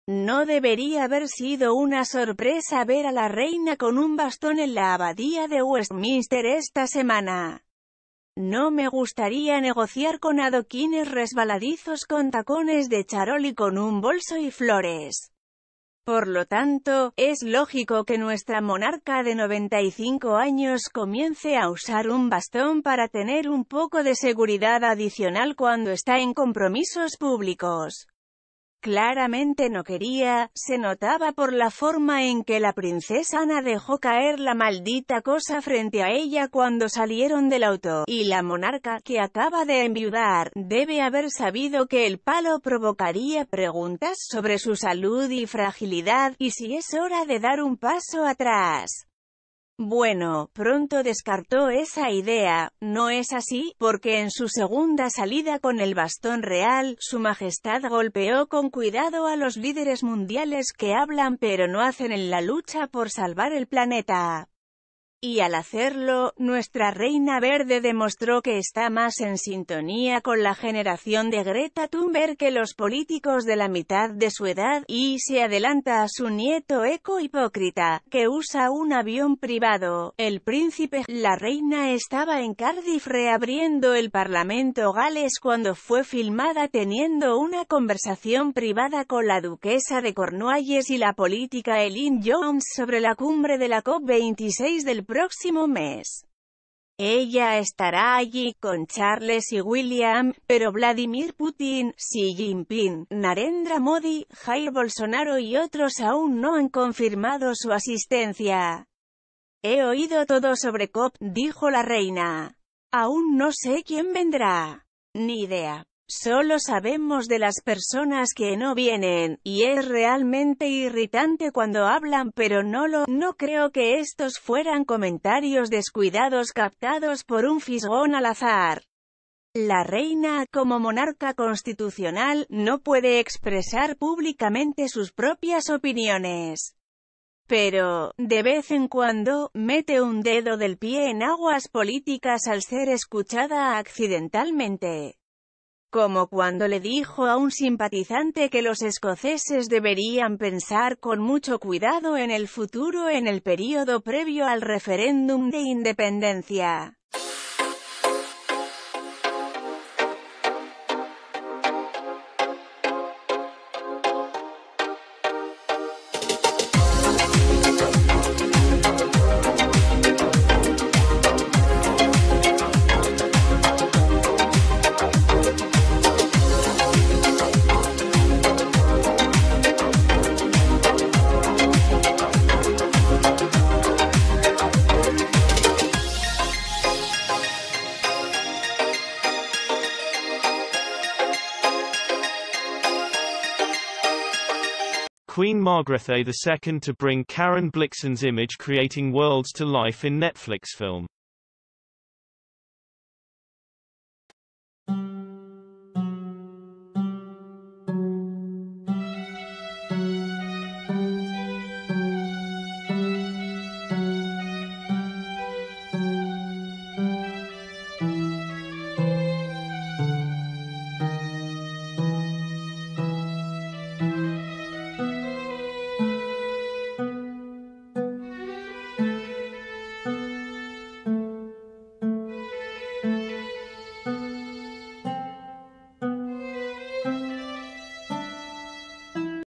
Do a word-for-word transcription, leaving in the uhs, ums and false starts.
No debería haber sido una sorpresa ver a la reina con un bastón en la abadía de Westminster esta semana. No me gustaría negociar con adoquines resbaladizos con tacones de charol y con un bolso y flores. Por lo tanto, es lógico que nuestra monarca de noventa y cinco años comience a usar un bastón para tener un poco de seguridad adicional cuando está en compromisos públicos. Claramente no quería, se notaba por la forma en que la princesa Ana dejó caer la maldita cosa frente a ella cuando salieron del auto, y la monarca, que acaba de enviudar, debe haber sabido que el palo provocaría preguntas sobre su salud y fragilidad, y si es hora de dar un paso atrás. Bueno, pronto descartó esa idea, ¿no es así? Porque en su segunda salida con el bastón real, su majestad golpeó con cuidado a los líderes mundiales que hablan pero no hacen en la lucha por salvar el planeta. Y al hacerlo, nuestra reina verde demostró que está más en sintonía con la generación de Greta Thunberg que los políticos de la mitad de su edad, y se adelanta a su nieto eco hipócrita, que usa un avión privado. El príncipe, la reina estaba en Cardiff reabriendo el parlamento galés cuando fue filmada teniendo una conversación privada con la duquesa de Cornualles y la política Elin Jones sobre la cumbre de la COP veintiséis del próximo mes. Ella estará allí con Charles y William, pero Vladimir Putin, Xi Jinping, Narendra Modi, Jair Bolsonaro y otros aún no han confirmado su asistencia. He oído todo sobre COP, dijo la reina. Aún no sé quién vendrá. Ni idea. Solo sabemos de las personas que no vienen, y es realmente irritante cuando hablan pero no lo, no creo que estos fueran comentarios descuidados captados por un fisgón al azar. La reina, como monarca constitucional, no puede expresar públicamente sus propias opiniones. Pero, de vez en cuando, mete un dedo del pie en aguas políticas al ser escuchada accidentalmente. Como cuando le dijo a un simpatizante que los escoceses deberían pensar con mucho cuidado en el futuro en el período previo al referéndum de independencia. Queen Margrethe the Second to bring Karen Blixen's image creating worlds to life in Netflix film.